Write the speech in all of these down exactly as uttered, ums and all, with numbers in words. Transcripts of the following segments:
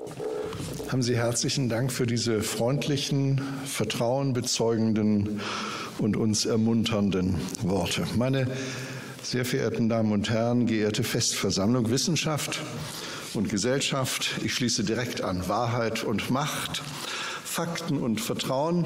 Haben Sie herzlichen Dank für diese freundlichen, vertrauenbezeugenden und uns ermunternden Worte. Meine sehr verehrten Damen und Herren, geehrte Festversammlung, Wissenschaft und Gesellschaft, ich schließe direkt an, Wahrheit und Macht, Fakten und Vertrauen.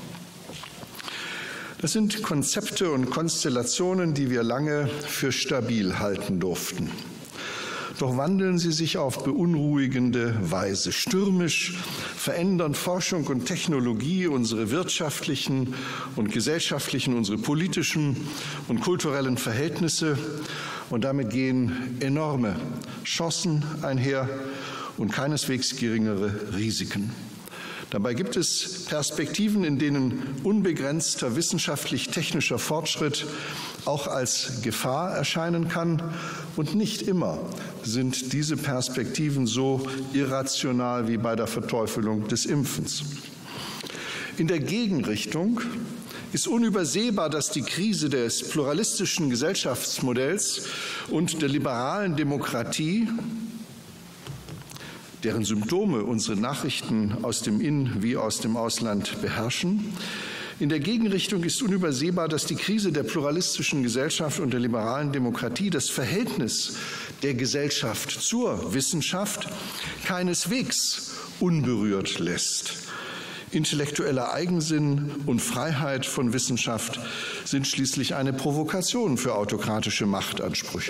Das sind Konzepte und Konstellationen, die wir lange für stabil halten durften. Doch wandeln sie sich auf beunruhigende Weise. Stürmisch verändern Forschung und Technologie unsere wirtschaftlichen und gesellschaftlichen, unsere politischen und kulturellen Verhältnisse. Und damit gehen enorme Chancen einher und keineswegs geringere Risiken. Dabei gibt es Perspektiven, in denen unbegrenzter wissenschaftlich-technischer Fortschritt auch als Gefahr erscheinen kann. Und nicht immer sind diese Perspektiven so irrational wie bei der Verteufelung des Impfens. In der Gegenrichtung ist unübersehbar, dass die Krise des pluralistischen Gesellschaftsmodells und der liberalen Demokratie, deren Symptome unsere Nachrichten aus dem In- wie aus dem Ausland beherrschen. In der Gegenrichtung ist unübersehbar, dass die Krise der pluralistischen Gesellschaft und der liberalen Demokratie das Verhältnis der Gesellschaft zur Wissenschaft keineswegs unberührt lässt. Intellektueller Eigensinn und Freiheit von Wissenschaft sind schließlich eine Provokation für autokratische Machtansprüche.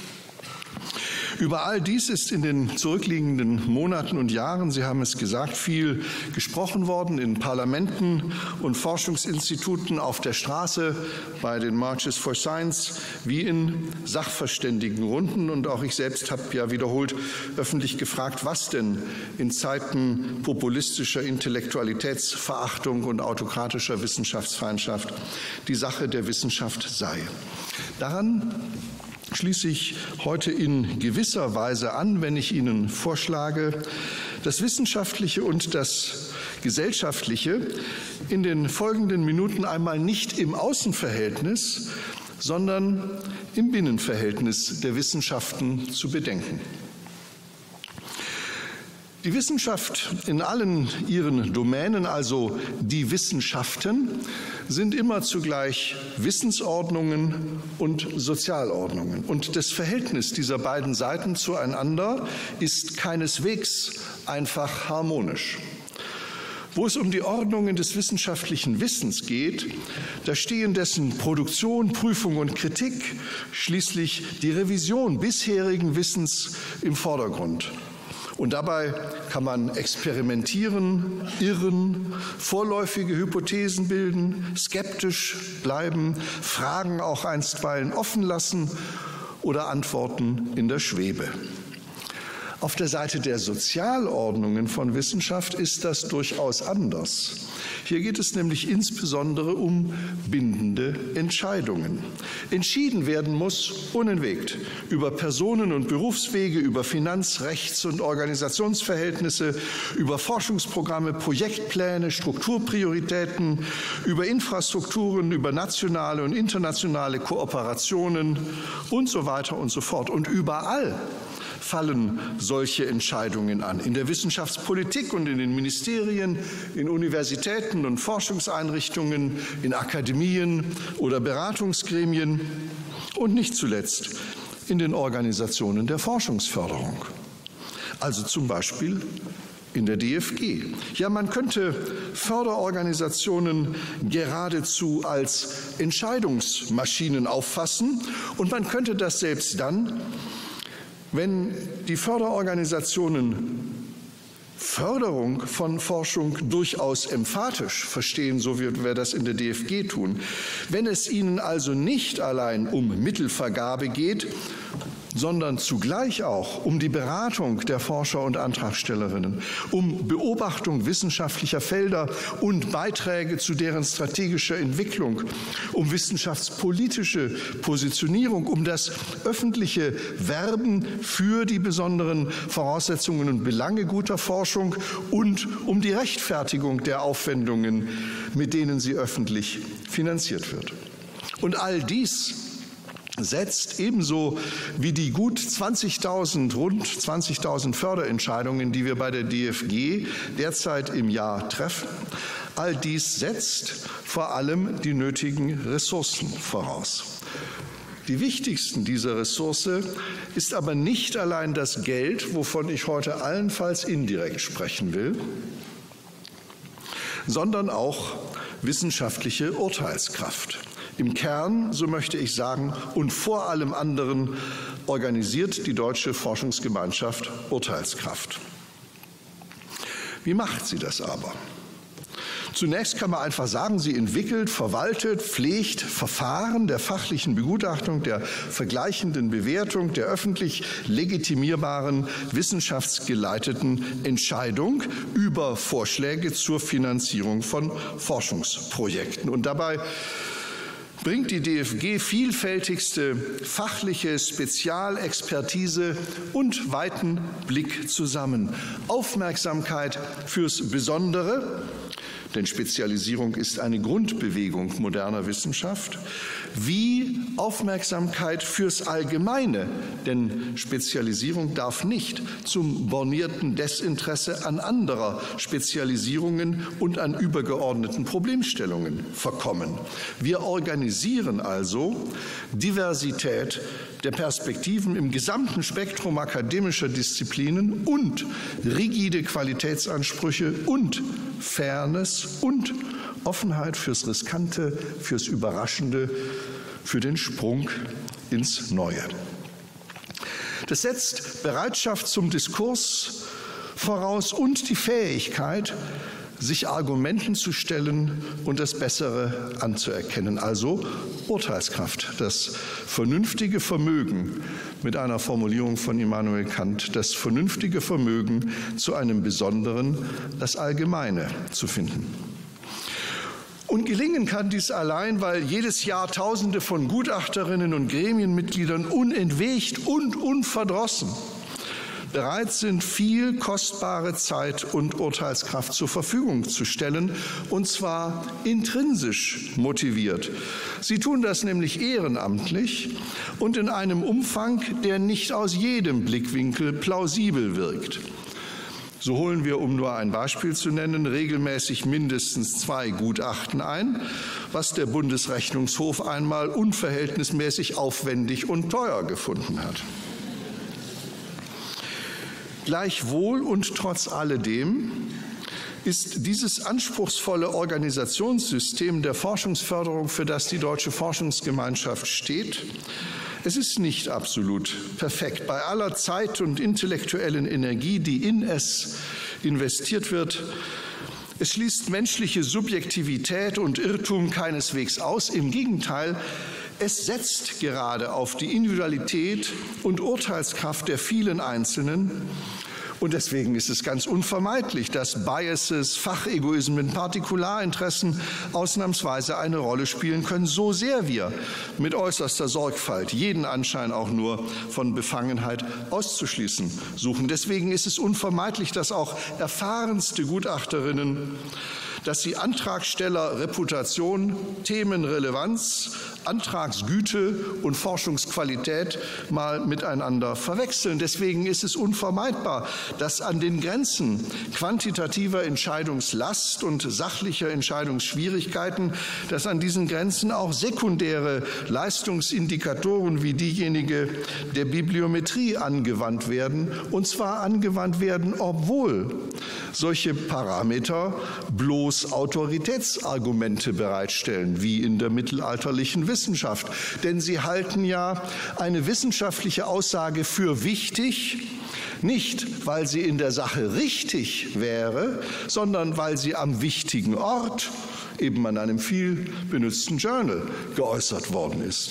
Über all dies ist in den zurückliegenden Monaten und Jahren, Sie haben es gesagt, viel gesprochen worden in Parlamenten und Forschungsinstituten, auf der Straße, bei den Marches for Science, wie in Sachverständigenrunden. Und auch ich selbst habe ja wiederholt öffentlich gefragt, was denn in Zeiten populistischer Intellektualitätsverachtung und autokratischer Wissenschaftsfeindschaft die Sache der Wissenschaft sei. Daran schließe ich heute in gewisser Weise an, wenn ich Ihnen vorschlage, das Wissenschaftliche und das Gesellschaftliche in den folgenden Minuten einmal nicht im Außenverhältnis, sondern im Binnenverhältnis der Wissenschaften zu bedenken. Die Wissenschaft in allen ihren Domänen, also die Wissenschaften, sind immer zugleich Wissensordnungen und Sozialordnungen. Und das Verhältnis dieser beiden Seiten zueinander ist keineswegs einfach harmonisch. Wo es um die Ordnungen des wissenschaftlichen Wissens geht, da stehen dessen Produktion, Prüfung und Kritik, schließlich die Revision bisherigen Wissens im Vordergrund. Und dabei kann man experimentieren, irren, vorläufige Hypothesen bilden, skeptisch bleiben, Fragen auch einstweilen offen lassen oder Antworten in der Schwebe. Auf der Seite der Sozialordnungen von Wissenschaft ist das durchaus anders. Hier geht es nämlich insbesondere um bindende Entscheidungen. Entschieden werden muss unentwegt über Personen- und Berufswege, über Finanz-, Rechts- und Organisationsverhältnisse, über Forschungsprogramme, Projektpläne, Strukturprioritäten, über Infrastrukturen, über nationale und internationale Kooperationen und so weiter und so fort. Und überall fallen solche Entscheidungen an. In der Wissenschaftspolitik und in den Ministerien, in Universitäten und Forschungseinrichtungen, in Akademien oder Beratungsgremien und nicht zuletzt in den Organisationen der Forschungsförderung. Also zum Beispiel in der D F G. Ja, man könnte Förderorganisationen geradezu als Entscheidungsmaschinen auffassen und man könnte das selbst dann, wenn die Förderorganisationen Förderung von Forschung durchaus emphatisch verstehen, so wie wir das in der D F G tun, wenn es ihnen also nicht allein um Mittelvergabe geht, sondern zugleich auch um die Beratung der Forscher und Antragstellerinnen, um Beobachtung wissenschaftlicher Felder und Beiträge zu deren strategischer Entwicklung, um wissenschaftspolitische Positionierung, um das öffentliche Werben für die besonderen Voraussetzungen und Belange guter Forschung und um die Rechtfertigung der Aufwendungen, mit denen sie öffentlich finanziert wird. Und all dies setzt, ebenso wie die gut zwanzigtausend, rund zwanzigtausend Förderentscheidungen, die wir bei der D F G derzeit im Jahr treffen. All dies setzt vor allem die nötigen Ressourcen voraus. Die wichtigsten dieser Ressource ist aber nicht allein das Geld, wovon ich heute allenfalls indirekt sprechen will, sondern auch wissenschaftliche Urteilskraft. Im Kern, so möchte ich sagen, und vor allem anderen organisiert die deutsche Forschungsgemeinschaft Urteilskraft. Wie macht sie das aber? Zunächst kann man einfach sagen, sie entwickelt, verwaltet, pflegt Verfahren der fachlichen Begutachtung, der vergleichenden Bewertung, der öffentlich legitimierbaren, wissenschaftsgeleiteten Entscheidung über Vorschläge zur Finanzierung von Forschungsprojekten. Und dabei bringt die D F G vielfältigste fachliche Spezialexpertise und weiten Blick zusammen. Aufmerksamkeit fürs Besondere, denn Spezialisierung ist eine Grundbewegung moderner Wissenschaft, wie Aufmerksamkeit fürs Allgemeine, denn Spezialisierung darf nicht zum bornierten Desinteresse an anderer Spezialisierungen und an übergeordneten Problemstellungen verkommen. Wir organisieren also Diversität der Perspektiven im gesamten Spektrum akademischer Disziplinen und rigide Qualitätsansprüche und Fairness und Offenheit fürs Riskante, fürs Überraschende, für den Sprung ins Neue. Das setzt Bereitschaft zum Diskurs voraus und die Fähigkeit, sich Argumenten zu stellen und das Bessere anzuerkennen, also Urteilskraft, das vernünftige Vermögen, mit einer Formulierung von Immanuel Kant, das vernünftige Vermögen zu einem Besonderen, das Allgemeine zu finden. Und gelingen kann dies allein, weil jedes Jahr Tausende von Gutachterinnen und Gremienmitgliedern unentwegt und unverdrossen bereit sind, viel kostbare Zeit und Urteilskraft zur Verfügung zu stellen, und zwar intrinsisch motiviert. Sie tun das nämlich ehrenamtlich und in einem Umfang, der nicht aus jedem Blickwinkel plausibel wirkt. So holen wir, um nur ein Beispiel zu nennen, regelmäßig mindestens zwei Gutachten ein, was der Bundesrechnungshof einmal unverhältnismäßig aufwendig und teuer gefunden hat. Gleichwohl und trotz alledem ist dieses anspruchsvolle Organisationssystem der Forschungsförderung, für das die Deutsche Forschungsgemeinschaft steht, es ist nicht absolut perfekt. Bei aller Zeit und intellektuellen Energie, die in es investiert wird, es schließt menschliche Subjektivität und Irrtum keineswegs aus. Im Gegenteil, es setzt gerade auf die Individualität und Urteilskraft der vielen Einzelnen. Und deswegen ist es ganz unvermeidlich, dass Biases, Fachegoismen, Partikularinteressen ausnahmsweise eine Rolle spielen können, so sehr wir mit äußerster Sorgfalt jeden Anschein auch nur von Befangenheit auszuschließen suchen. Deswegen ist es unvermeidlich, dass auch erfahrenste Gutachterinnen, dass sie Antragstellerreputation, Themenrelevanz, Antragsgüte und Forschungsqualität mal miteinander verwechseln. Deswegen ist es unvermeidbar, dass an den Grenzen quantitativer Entscheidungslast und sachlicher Entscheidungsschwierigkeiten, dass an diesen Grenzen auch sekundäre Leistungsindikatoren wie diejenige der Bibliometrie angewandt werden, und zwar angewandt werden, obwohl solche Parameter bloß Autoritätsargumente bereitstellen, wie in der mittelalterlichen Wissenschaft. Denn sie halten ja eine wissenschaftliche Aussage für wichtig, nicht, weil sie in der Sache richtig wäre, sondern weil sie am wichtigen Ort, eben an einem viel benutzten Journal, geäußert worden ist.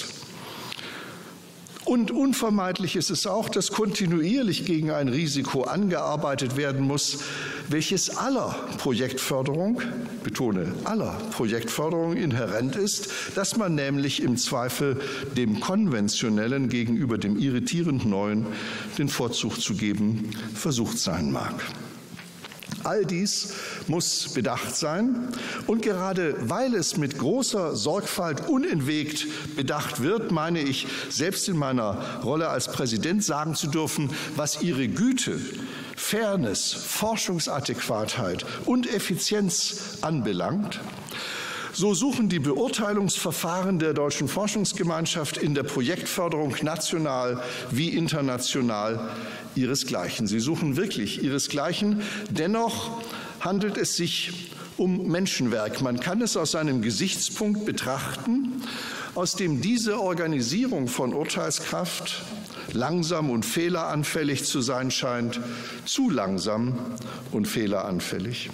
Und unvermeidlich ist es auch, dass kontinuierlich gegen ein Risiko angearbeitet werden muss, welches aller Projektförderung, betone aller Projektförderung, inhärent ist, dass man nämlich im Zweifel dem Konventionellen gegenüber dem irritierend Neuen den Vorzug zu geben versucht sein mag. All dies muss bedacht sein. Und gerade weil es mit großer Sorgfalt unentwegt bedacht wird, meine ich, selbst in meiner Rolle als Präsident sagen zu dürfen, was ihre Güte, Fairness, Forschungsadäquatheit und Effizienz anbelangt, so suchen die Beurteilungsverfahren der Deutschen Forschungsgemeinschaft in der Projektförderung national wie international ihresgleichen. Sie suchen wirklich ihresgleichen. Dennoch handelt es sich um Menschenwerk. Man kann es aus einem Gesichtspunkt betrachten, aus dem diese Organisierung von Urteilskraft langsam und fehleranfällig zu sein scheint, zu langsam und fehleranfällig.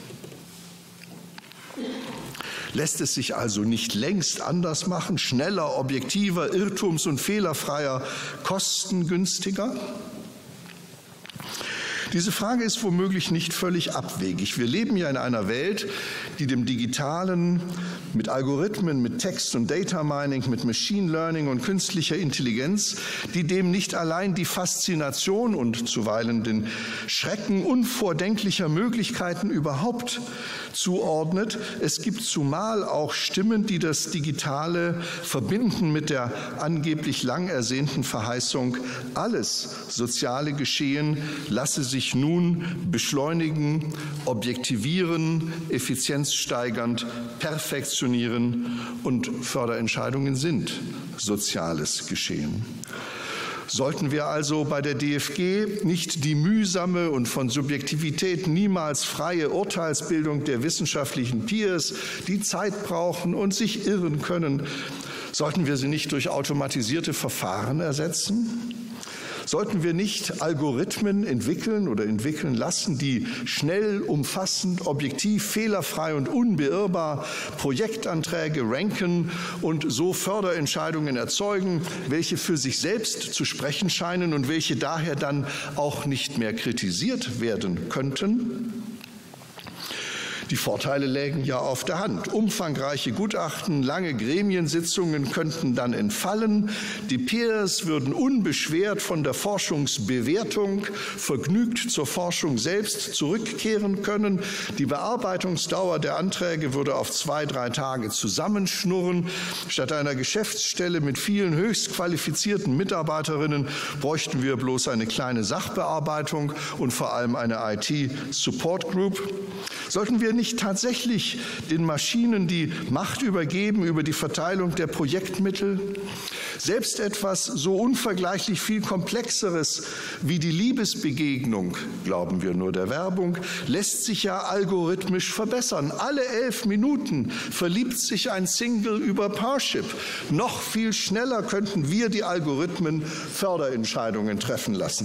Lässt es sich also nicht längst anders machen, schneller, objektiver, irrtums- und fehlerfreier, kostengünstiger? Diese Frage ist womöglich nicht völlig abwegig. Wir leben ja in einer Welt, die dem Digitalen mit Algorithmen, mit Text- und Data Mining, mit Machine Learning und künstlicher Intelligenz, die dem nicht allein die Faszination und zuweilen den Schrecken unvordenklicher Möglichkeiten überhaupt zuordnet. Es gibt zumal auch Stimmen, die das Digitale verbinden mit der angeblich lang ersehnten Verheißung, alles soziale Geschehen lasse sich nun beschleunigen, objektivieren, effizienzsteigernd, perfektionieren und Förderentscheidungen sind soziales Geschehen. Sollten wir also bei der D F G nicht die mühsame und von Subjektivität niemals freie Urteilsbildung der wissenschaftlichen Peers, die Zeit brauchen und sich irren können, sollten wir sie nicht durch automatisierte Verfahren ersetzen? Sollten wir nicht Algorithmen entwickeln oder entwickeln lassen, die schnell, umfassend, objektiv, fehlerfrei und unbeirrbar Projektanträge ranken und so Förderentscheidungen erzeugen, welche für sich selbst zu sprechen scheinen und welche daher dann auch nicht mehr kritisiert werden könnten? Die Vorteile lägen ja auf der Hand. Umfangreiche Gutachten, lange Gremiensitzungen könnten dann entfallen. Die Peers würden unbeschwert von der Forschungsbewertung vergnügt zur Forschung selbst zurückkehren können. Die Bearbeitungsdauer der Anträge würde auf zwei, drei Tage zusammenschnurren. Statt einer Geschäftsstelle mit vielen höchst qualifizierten Mitarbeiterinnen bräuchten wir bloß eine kleine Sachbearbeitung und vor allem eine I T-Support Group. Sollten wir nicht tatsächlich den Maschinen die Macht übergeben über die Verteilung der Projektmittel? Selbst etwas so unvergleichlich viel Komplexeres wie die Liebesbegegnung, glauben wir nur der Werbung, lässt sich ja algorithmisch verbessern. Alle elf Minuten verliebt sich ein Single über Parship. Noch viel schneller könnten wir die Algorithmen Förderentscheidungen treffen lassen.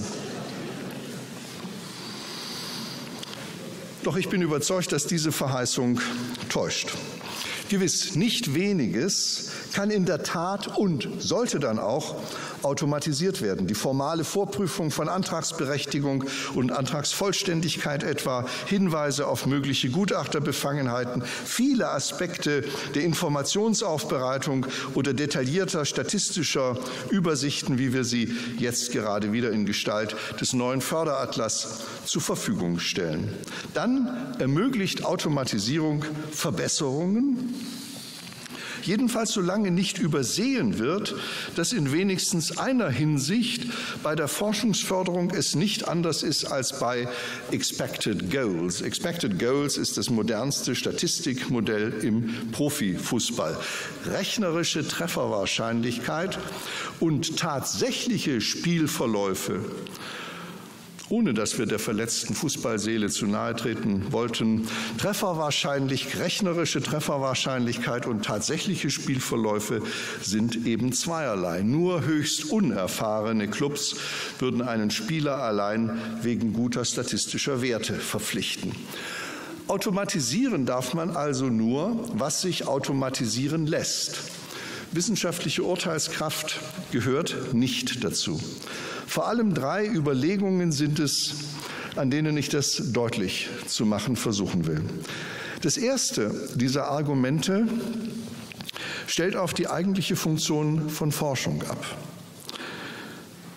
Doch ich bin überzeugt, dass diese Verheißung täuscht. Gewiss, nicht weniges kann in der Tat und sollte dann auch automatisiert werden. Die formale Vorprüfung von Antragsberechtigung und Antragsvollständigkeit etwa, Hinweise auf mögliche Gutachterbefangenheiten, viele Aspekte der Informationsaufbereitung oder detaillierter statistischer Übersichten, wie wir sie jetzt gerade wieder in Gestalt des neuen Förderatlas zur Verfügung stellen. Dann ermöglicht Automatisierung Verbesserungen, jedenfalls solange nicht übersehen wird, dass in wenigstens einer Hinsicht bei der Forschungsförderung es nicht anders ist als bei Expected Goals. Expected Goals ist das modernste Statistikmodell im Profifußball. Rechnerische Trefferwahrscheinlichkeit und tatsächliche Spielverläufe, ohne dass wir der verletzten Fußballseele zu nahe treten wollten, Trefferwahrscheinlich, rechnerische Trefferwahrscheinlichkeit und tatsächliche Spielverläufe sind eben zweierlei. Nur höchst unerfahrene Clubs würden einen Spieler allein wegen guter statistischer Werte verpflichten. Automatisieren darf man also nur, was sich automatisieren lässt. Wissenschaftliche Urteilskraft gehört nicht dazu. Vor allem drei Überlegungen sind es, an denen ich das deutlich zu machen versuchen will. Das erste dieser Argumente stellt auf die eigentliche Funktion von Forschung ab.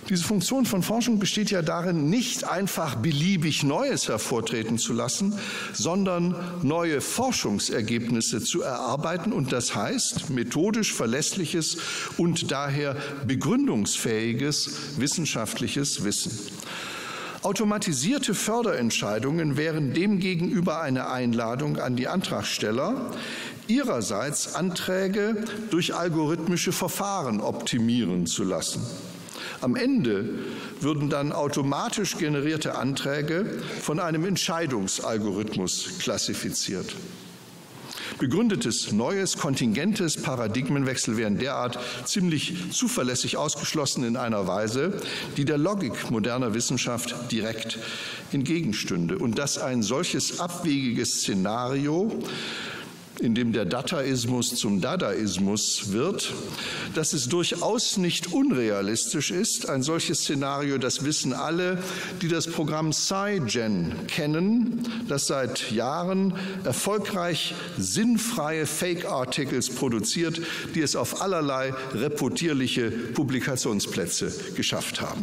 Diese Funktion von Forschung besteht ja darin, nicht einfach beliebig Neues hervortreten zu lassen, sondern neue Forschungsergebnisse zu erarbeiten und das heißt methodisch verlässliches und daher begründungsfähiges wissenschaftliches Wissen. Automatisierte Förderentscheidungen wären demgegenüber eine Einladung an die Antragsteller, ihrerseits Anträge durch algorithmische Verfahren optimieren zu lassen. Am Ende würden dann automatisch generierte Anträge von einem Entscheidungsalgorithmus klassifiziert. Begründetes neues, kontingentes Paradigmenwechsel wären derart ziemlich zuverlässig ausgeschlossen in einer Weise, die der Logik moderner Wissenschaft direkt entgegenstünde. Und dass ein solches abwegiges Szenario, in dem der Dataismus zum Dadaismus wird, dass es durchaus nicht unrealistisch ist. Ein solches Szenario, das wissen alle, die das Programm SciGen kennen, das seit Jahren erfolgreich sinnfreie Fake-Articles produziert, die es auf allerlei reputierliche Publikationsplätze geschafft haben.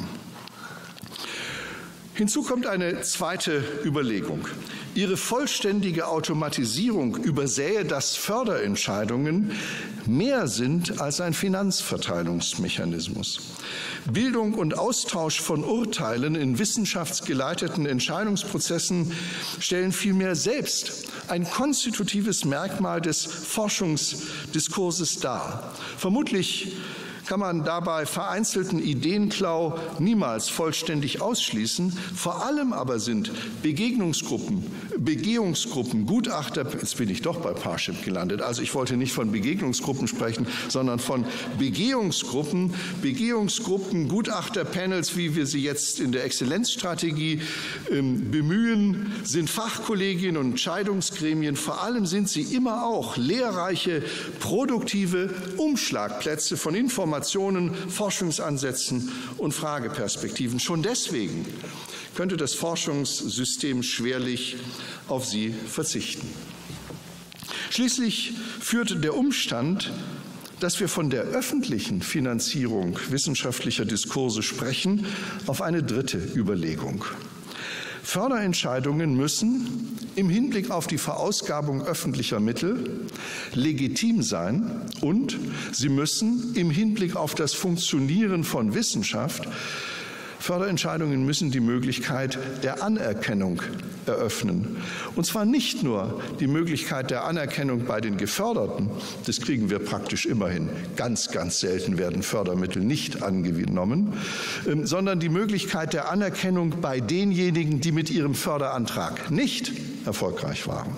Hinzu kommt eine zweite Überlegung. Ihre vollständige Automatisierung übersähe, dass Förderentscheidungen mehr sind als ein Finanzverteilungsmechanismus. Bildung und Austausch von Urteilen in wissenschaftsgeleiteten Entscheidungsprozessen stellen vielmehr selbst ein konstitutives Merkmal des Forschungsdiskurses dar. Vermutlich kann man dabei vereinzelten Ideenklau niemals vollständig ausschließen. Vor allem aber sind Begegnungsgruppen, Begehungsgruppen, Gutachter, jetzt bin ich doch bei Parship gelandet, also ich wollte nicht von Begegnungsgruppen sprechen, sondern von Begehungsgruppen, Begehungsgruppen, Gutachterpanels, wie wir sie jetzt in der Exzellenzstrategie ähm, bemühen, sind Fachkollegien und Entscheidungsgremien. Vor allem sind sie immer auch lehrreiche, produktive Umschlagplätze von Informationen, Forschungsansätzen und Frageperspektiven. Schon deswegen könnte das Forschungssystem schwerlich auf sie verzichten. Schließlich führt der Umstand, dass wir von der öffentlichen Finanzierung wissenschaftlicher Diskurse sprechen, auf eine dritte Überlegung. Förderentscheidungen müssen im Hinblick auf die Verausgabung öffentlicher Mittel legitim sein und sie müssen im Hinblick auf das Funktionieren von Wissenschaft Förderentscheidungen müssen die Möglichkeit der Anerkennung eröffnen. Und zwar nicht nur die Möglichkeit der Anerkennung bei den Geförderten, das kriegen wir praktisch immerhin. Ganz, ganz selten werden Fördermittel nicht angenommen, sondern die Möglichkeit der Anerkennung bei denjenigen, die mit ihrem Förderantrag nicht erfolgreich waren.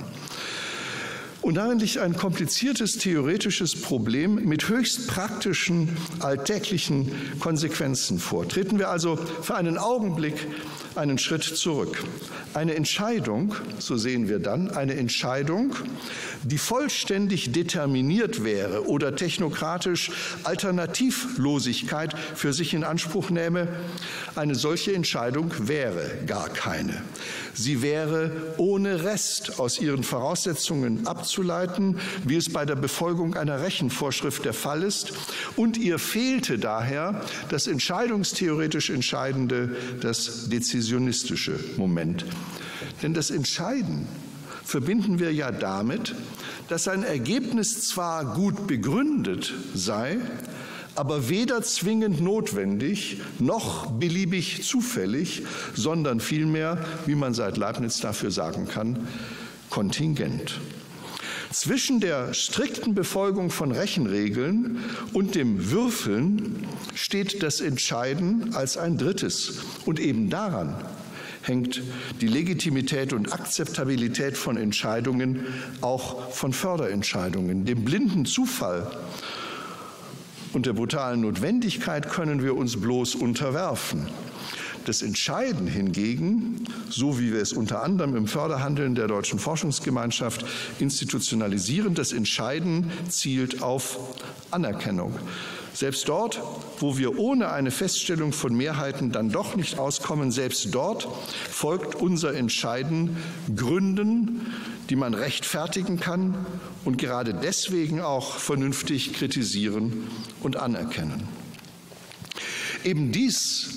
Und darin liegt ein kompliziertes theoretisches Problem mit höchst praktischen, alltäglichen Konsequenzen vor. Treten wir also für einen Augenblick einen Schritt zurück. Eine Entscheidung, so sehen wir dann, eine Entscheidung, die vollständig determiniert wäre oder technokratisch Alternativlosigkeit für sich in Anspruch nähme, eine solche Entscheidung wäre gar keine. Sie wäre ohne Rest aus ihren Voraussetzungen abzuleiten, wie es bei der Befolgung einer Rechenvorschrift der Fall ist, und ihr fehlte daher das entscheidungstheoretisch Entscheidende, das dezisionistische Moment. Denn das Entscheiden verbinden wir ja damit, dass ein Ergebnis zwar gut begründet sei, aber weder zwingend notwendig noch beliebig zufällig, sondern vielmehr, wie man seit Leibniz dafür sagen kann, kontingent. Zwischen der strikten Befolgung von Rechenregeln und dem Würfeln steht das Entscheiden als ein drittes. Und eben daran hängt die Legitimität und Akzeptabilität von Entscheidungen, auch von Förderentscheidungen. Dem blinden Zufall und der brutalen Notwendigkeit können wir uns bloß unterwerfen. Das Entscheiden hingegen, so wie wir es unter anderem im Förderhandeln der Deutschen Forschungsgemeinschaft institutionalisieren, das Entscheiden zielt auf Anerkennung. Selbst dort, wo wir ohne eine Feststellung von Mehrheiten dann doch nicht auskommen, selbst dort folgt unser Entscheiden Gründen, die man rechtfertigen kann und gerade deswegen auch vernünftig kritisieren und anerkennen. Eben dies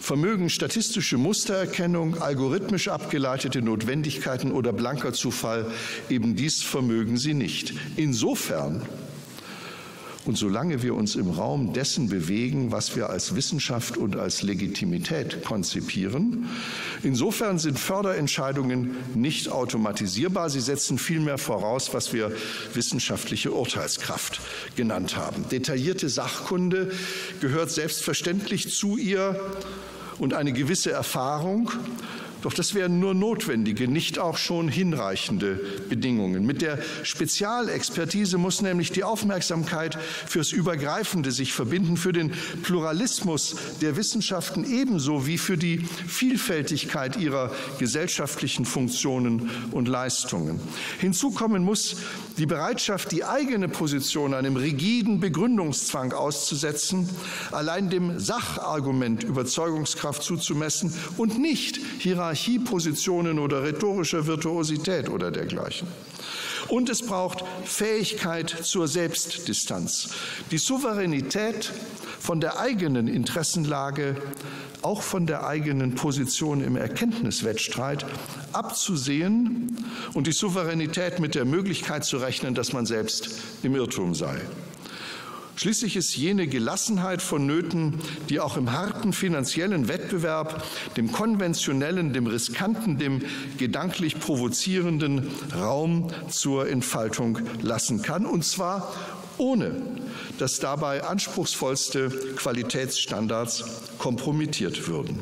Vermögen statistische Mustererkennung, algorithmisch abgeleitete Notwendigkeiten oder blanker Zufall, eben dies vermögen sie nicht. Insofern und solange wir uns im Raum dessen bewegen, was wir als Wissenschaft und als Legitimität konzipieren, insofern sind Förderentscheidungen nicht automatisierbar. Sie setzen vielmehr voraus, was wir wissenschaftliche Urteilskraft genannt haben. Detaillierte Sachkunde gehört selbstverständlich zu ihr und eine gewisse Erfahrung. Doch das wären nur notwendige, nicht auch schon hinreichende Bedingungen. Mit der Spezialexpertise muss nämlich die Aufmerksamkeit fürs Übergreifende sich verbinden, für den Pluralismus der Wissenschaften ebenso wie für die Vielfältigkeit ihrer gesellschaftlichen Funktionen und Leistungen. Hinzu kommen muss die Bereitschaft, die eigene Position einem rigiden Begründungszwang auszusetzen, allein dem Sachargument Überzeugungskraft zuzumessen und nicht Hierarchiepositionen oder rhetorischer Virtuosität oder dergleichen. Und es braucht Fähigkeit zur Selbstdistanz, die Souveränität von der eigenen Interessenlage, auch von der eigenen Position im Erkenntniswettstreit abzusehen und die Souveränität mit der Möglichkeit zu rechnen, dass man selbst im Irrtum sei. Schließlich ist jene Gelassenheit vonnöten, die auch im harten finanziellen Wettbewerb dem konventionellen, dem riskanten, dem gedanklich provozierenden Raum zur Entfaltung lassen kann, und zwar ohne dass dabei anspruchsvollste Qualitätsstandards kompromittiert würden.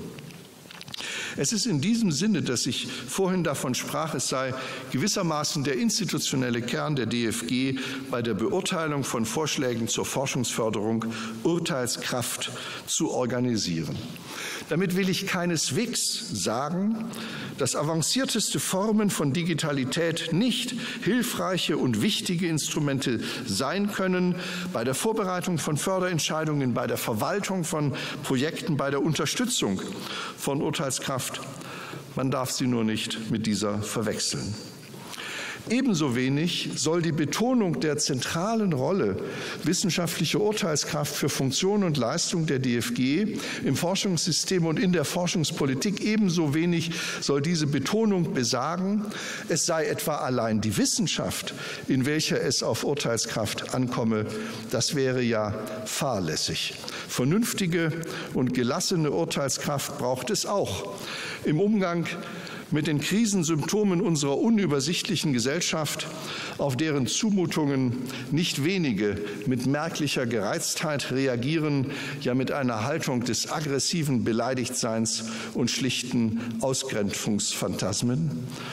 Es ist in diesem Sinne, dass ich vorhin davon sprach, es sei gewissermaßen der institutionelle Kern der D F G bei der Beurteilung von Vorschlägen zur Forschungsförderung Urteilskraft zu organisieren. Damit will ich keineswegs sagen, dass avancierteste Formen von Digitalität nicht hilfreiche und wichtige Instrumente sein können bei der Vorbereitung von Förderentscheidungen, bei der Verwaltung von Projekten, bei der Unterstützung von Urteilskraft. Man darf sie nur nicht mit dieser verwechseln. Ebenso wenig soll die Betonung der zentralen Rolle wissenschaftlicher Urteilskraft für Funktion und Leistung der D F G im Forschungssystem und in der Forschungspolitik, ebenso wenig soll diese Betonung besagen, es sei etwa allein die Wissenschaft, in welcher es auf Urteilskraft ankomme. Das wäre ja fahrlässig. Vernünftige und gelassene Urteilskraft braucht es auch im Umgang mit den Krisensymptomen unserer unübersichtlichen Gesellschaft, auf deren Zumutungen nicht wenige mit merklicher Gereiztheit reagieren, ja mit einer Haltung des aggressiven Beleidigtseins und schlichten Ausgrenzungsphantasmen.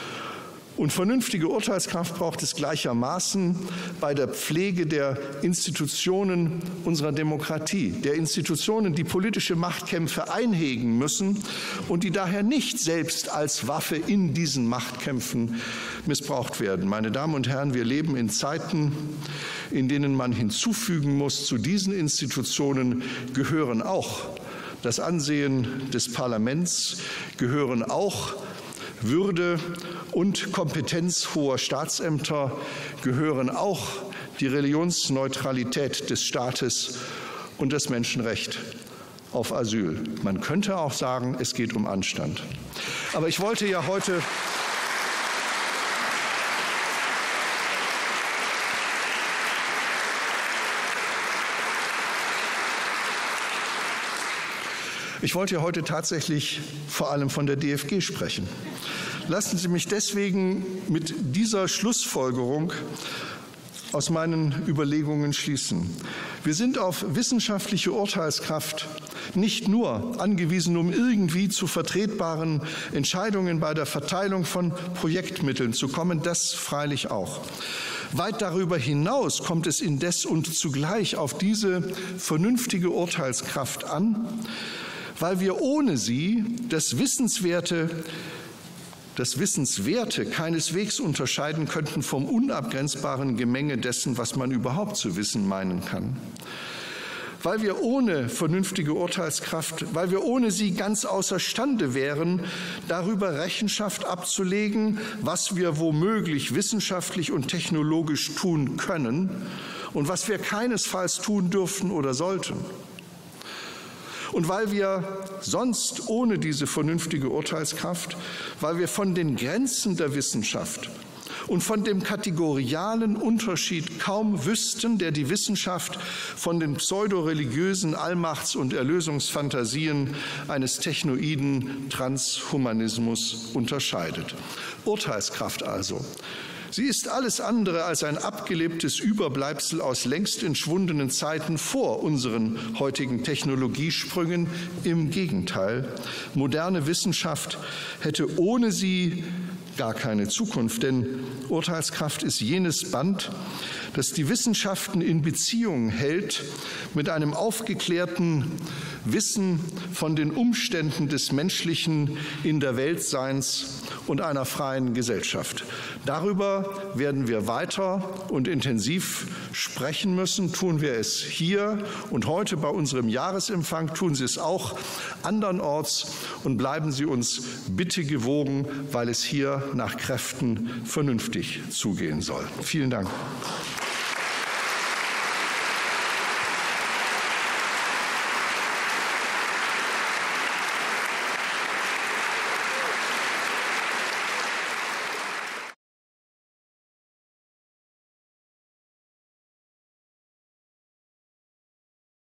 Und vernünftige Urteilskraft braucht es gleichermaßen bei der Pflege der Institutionen unserer Demokratie, der Institutionen, die politische Machtkämpfe einhegen müssen und die daher nicht selbst als Waffe in diesen Machtkämpfen missbraucht werden. Meine Damen und Herren, wir leben in Zeiten, in denen man hinzufügen muss, zu diesen Institutionen gehören auch das Ansehen des Parlaments, gehören auch Würde und Kompetenz hoher Staatsämter, gehören auch die Religionsneutralität des Staates und das Menschenrecht auf Asyl. Man könnte auch sagen, es geht um Anstand. Aber ich wollte ja heute Ich wollte ja heute tatsächlich vor allem von der D F G sprechen. Lassen Sie mich deswegen mit dieser Schlussfolgerung aus meinen Überlegungen schließen. Wir sind auf wissenschaftliche Urteilskraft nicht nur angewiesen, um irgendwie zu vertretbaren Entscheidungen bei der Verteilung von Projektmitteln zu kommen, das freilich auch. Weit darüber hinaus kommt es indes und zugleich auf diese vernünftige Urteilskraft an, weil wir ohne sie das Wissenswerte, das Wissenswerte keineswegs unterscheiden könnten vom unabgrenzbaren Gemenge dessen, was man überhaupt zu wissen meinen kann. Weil wir ohne vernünftige Urteilskraft, weil wir ohne sie ganz außerstande wären, darüber Rechenschaft abzulegen, was wir womöglich wissenschaftlich und technologisch tun können und was wir keinesfalls tun dürfen oder sollten. Und weil wir sonst ohne diese vernünftige Urteilskraft, weil wir von den Grenzen der Wissenschaft und von dem kategorialen Unterschied kaum wüssten, der die Wissenschaft von den pseudoreligiösen Allmachts- und Erlösungsfantasien eines technoiden Transhumanismus unterscheidet. Urteilskraft also. Sie ist alles andere als ein abgelebtes Überbleibsel aus längst entschwundenen Zeiten vor unseren heutigen Technologiesprüngen. Im Gegenteil, moderne Wissenschaft hätte ohne sie gar keine Zukunft, denn Urteilskraft ist jenes Band, das die Wissenschaften in Beziehung hält mit einem aufgeklärten Wissen von den Umständen des menschlichen in der Weltseins und einer freien Gesellschaft. Darüber werden wir weiter und intensiv sprechen müssen. Tun wir es hier und heute bei unserem Jahresempfang, tun Sie es auch andernorts und bleiben Sie uns bitte gewogen, weil es hier nach Kräften vernünftig zugehen soll. Vielen Dank.